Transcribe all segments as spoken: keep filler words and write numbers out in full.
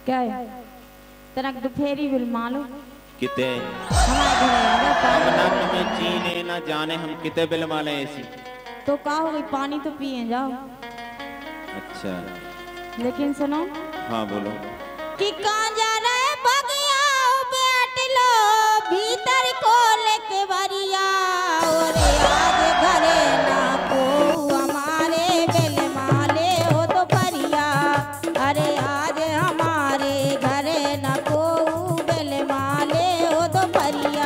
क्या है तनक दुफेरी बिल मालूम किते हमारे घर हम ना तुम्हें चीने ना जाने हम किते बिल माले ऐसी तो का हो गई पानी तो पिए जाओ। अच्छा लेकिन सुनो हाँ बोलो कि कहाँ जा रहे बगिया बैठ लो भीतर को लेके बरिया और आज घरे ना को हमारे बेल माले हो तो परिया अरे आज हमारे घरे ना को बेल माले हो तो परिया।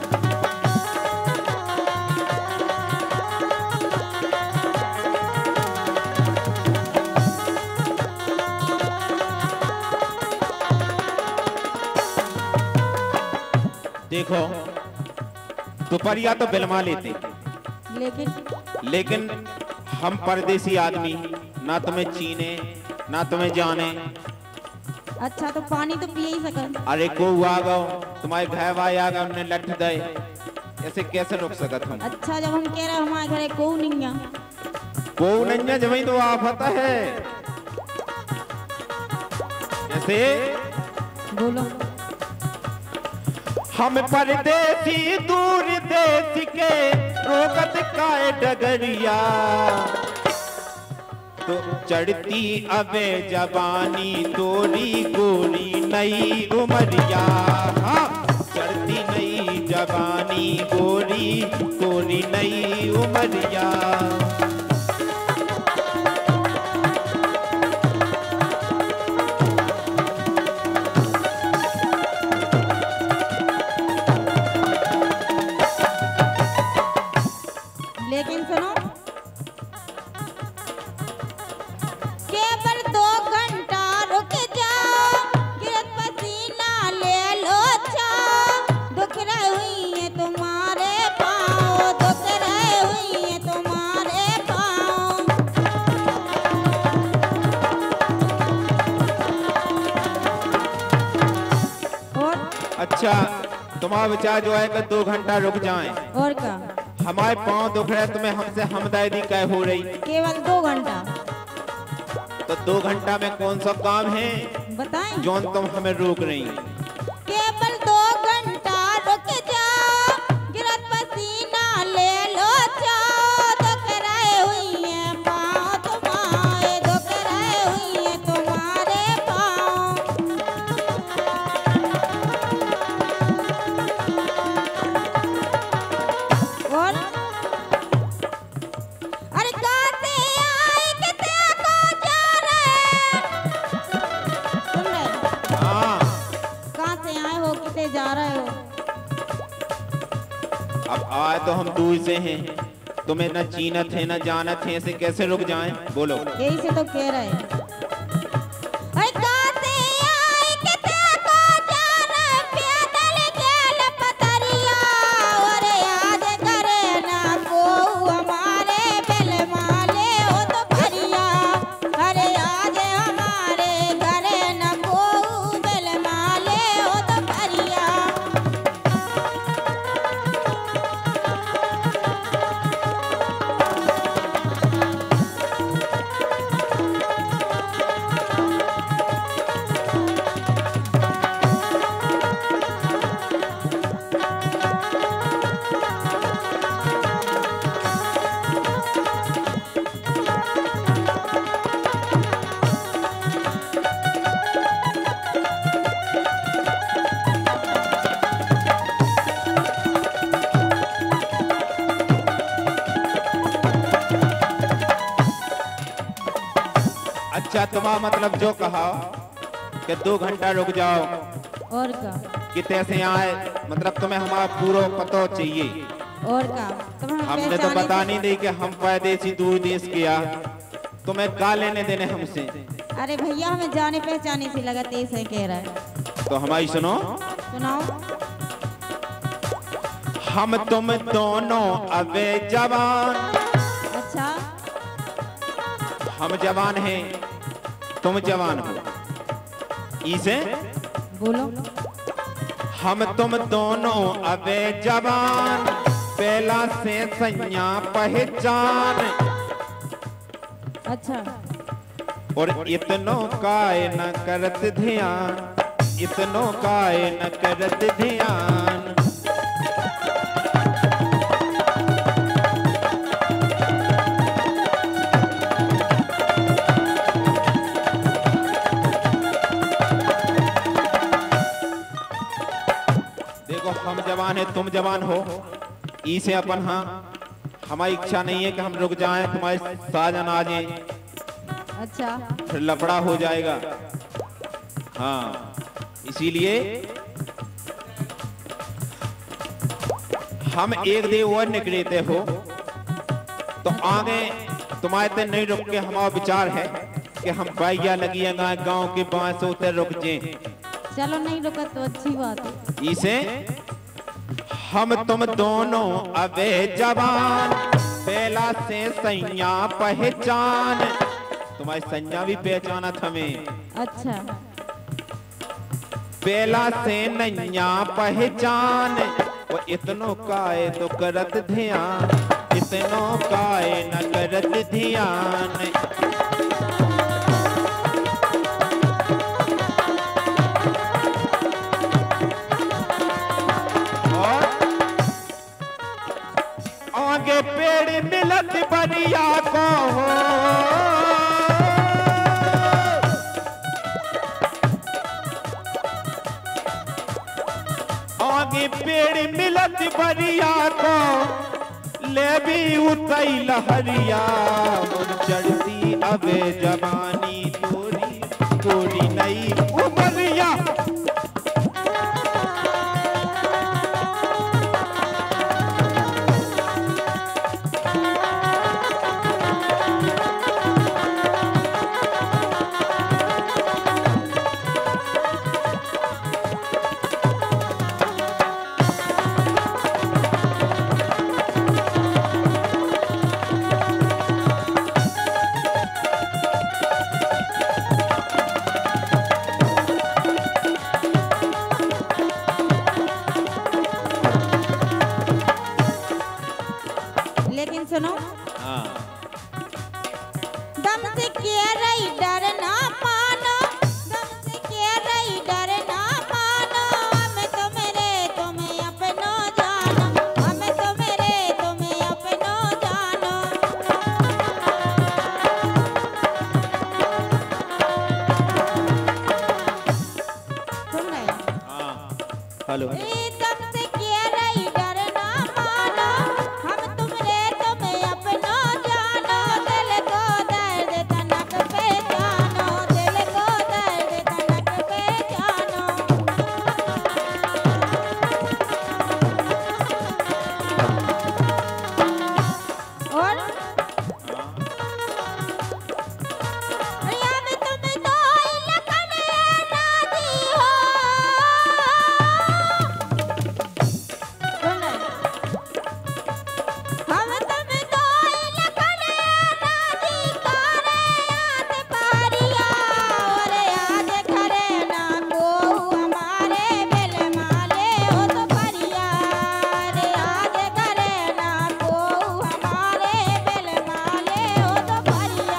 देखो दोपहरिया तो बिलमा लेते लेकिन लेकिन हम परदेसी आदमी ना तुम्हें चीने ना तुम्हें जाने। अच्छा तो पानी तो पिए ही सकन। अरे को आ गो तुम्हारे घर वाले आ गए हमने लठ दे ऐसे कैसे रुक सकत हम। अच्छा जब हम कह रहे हैं हमारे घरे को नहीं है को नहीं है जब तो आफत है कैसे बोलो। हम परदेसी दूर देश के रोकत काए डगरिया तो चढ़ती अबे जवानी तोरी गोरी नई उमरिया। हाँ चढ़ती नई जवानी गोरी गोरी नई उमरिया। लेकिन सुनो केवल दो घंटा रुक जाओ गिरत पसीना ले लो छाओ दुख रहे हुई है तुम्हारे पाँव दुख रहे हुई है तुम्हारे पाँव। और अच्छा तुम्हारा विचार जो है कि दो घंटा रुक जाएं। और क्या हमारे पाँव दुख रहे तुम्हें हमसे हमदर्दी कै हो रही। केवल दो घंटा तो दो घंटा में कौन सा काम है बताएं जौन तुम हमें रोक रही। केवल दो घंटा रुक जाओ गिरत पसीना ले लो जाओ दुख रहे हुई है पाँव तुम्हारे दुख रहे हुई है तुम्हारे पाँव। और अरे कहाँ से आए कितने को जा रहे सुन रहे हाँ कहाँ से आए हो कितने जा रहे हो। अब आए तो हम दूर से हैं तुम्हें न चीनत है न जानत है ऐसे कैसे रुक जाएं बोलो। यही से तो कह रहे हैं अरे कहाँ से आए कितने को जा रहे पैदल गेल पतरिया अरे आज घरे ना को हमारे बेल माले हो तो परिया अरे आज हमारे घरे ना को बेल माले हो तो परिया। अच्छा तुम्हारा मतलब जो कहा कि दो घंटा रुक जाओ और का कि तैसे आए मतलब तुम्हें हमारा पूरा पता चाहिए। और का तुम्हें हमने तो बता नहीं दी कि हम परदेसी दूर देश किया तुम्हें का लेने देने हमसे। अरे भैया हमें जाने पहचाने से लगा तेज है कह रहा है तो हमारी सुनो सुनाओ। हम तुम दोनों अबे जवान। अच्छा हम जवान हैं तुम जवान हो इसे बोलो। हम तुम दोनों अबे जवान पहला से सैया पहचान। अच्छा और इतनो काय न करत ध्यान, इतनो काय न करत ध्यान। देखो हम जवान है, तुम जवान हो, इसे अपन हाँ हमारी इच्छा नहीं है कि हम रुक जाएं, तुम्हारे साजन आ जाएं, अच्छा फिर लफड़ा हो जाएगा। हाँ इसीलिए हम एक देव और निकले थे हो, तो आगे तुम्हारे ते नहीं रुक के हमारा विचार है कि हम बाइया लगी है गांव के बांस उतर रुक जाए। चलो नहीं रुका तो अच्छी बात है। इसे हम तुम दोनों अबे जवान, पहला से सैया पहचान, तुम्हारी सैया भी पहचाना था हमें। अच्छा पहला से नैया पहचान, वो इतनो काए तो करत ध्यान, इतनो काए न करत ध्यान। और आगे पेड़ मिलत बनिया को हो, आगे पेड़ मिलत बनिया को, ले भी उतई लहरिया, मुझ चढ़ती अबे जवानी तोरी तोरी नई उमरिया। लेकिन सुनो, हाँ दम से किया रही डर ना मानो, दम से किया रही डर ना मानो, हमें तो मेरे तुम्हें अपनो जानो, हमें तो मेरे तुम्हें अपनो जानो। सुन रहे? हाँ हेलो। ए दम से किया रही डर ना मानो, हम तुमरे तुम्हें अपनो जानो, दिल को दर्द तनक पे जानो, दिल को दर्द तनक पे जानो। और याद तुम दो लखन राजी हो, सुन रहे? हम तुम दो लखन राजी करे याद पारिया, और याद करे ना को हमारे बिल माले हो तो परिया, रे याद करे ना को हमारे बिल माले हो तो परिया।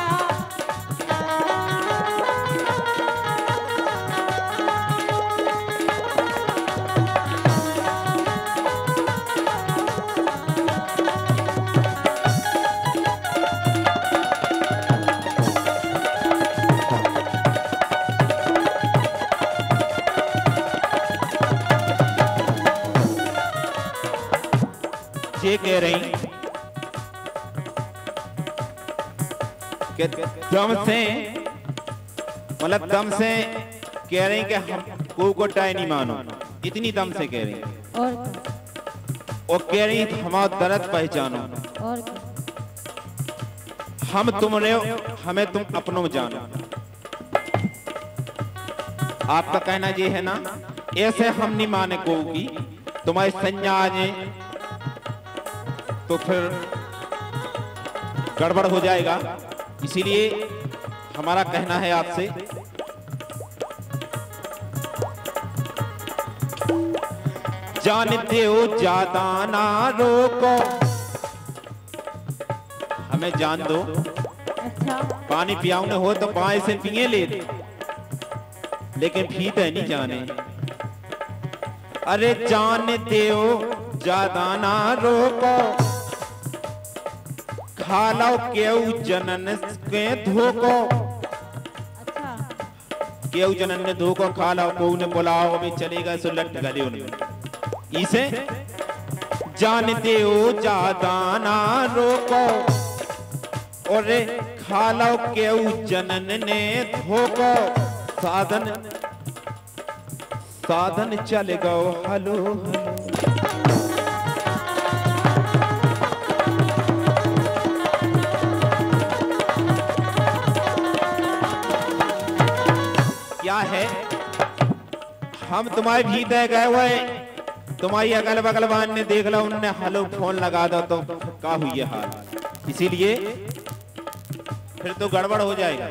ये कह रही कि दम से मतलब दम से कह रही कि हम को को टाई नहीं मानो, इतनी दम से कह रही। और और कह रही हमारा दर्द पहचानो, और हम तुम रहे हमें तुम अपनों जानो। आपका कहना ये है ना, ऐसे हम नहीं माने को की तुम्हारी संज्ञा आ जाए तो फिर गड़बड़ हो जाएगा। इसीलिए हमारा कहना है आपसे, जानते हो ज्यादा ना रोको, हमें जान दो। अच्छा अच्छा पानी पियाउने हो तो पाए से पिए ले, लेकिन पीते नहीं जाने। अरे जानते हो ज्यादा ना रोको, खा लो केऊ जनन के धोको। अच्छा केऊ जनन ने धोको खा लो, को ने बुलाओ अभी चलेगा सो लट गले उन्हें। इसे जानते हो ज्यादा ना रोको, और खा लो केऊ जनन ने धोको। साधन साधन चल गो हलो हलो। क्या है, हम तुम्हारे भीतर गए हुए, तुम्हारी अगल बगल वान ने देख लो, उन्होंने हलो फोन लगा दो तो क्या हुई है हाल। इसीलिए फिर तो गड़बड़ हो जाएगा।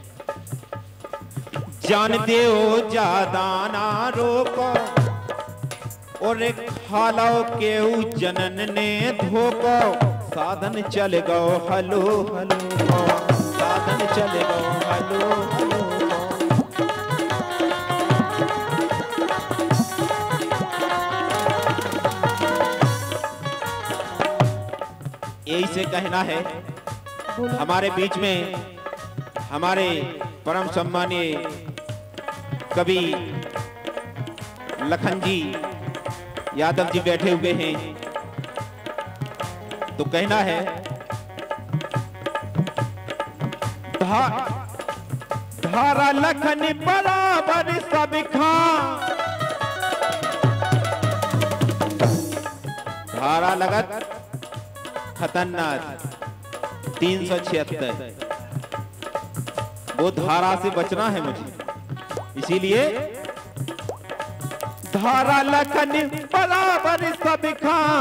जानते हो ज्यादा ना रोको, और खा लो केऊ जनन ने धोको। साधन चल गो हलो हलो, साधन चल गो हलो हलो। यही से कहना है, हमारे बीच में हमारे परम सम्मानीय कवि लखन जी यादव जी बैठे हुए हैं, तो कहना है धा, धारा लखन बराबर सब खां। धारा लगत खतरनाक तीन सौ छिहत्तर, वो धारा से बचना है मुझे। इसीलिए धारा लखन बराबर सब खां,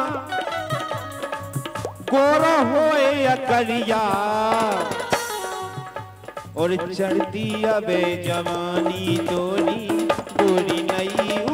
गोरा होए या करिया, और चढ़ती अबे जवानी तोरी गोरी नई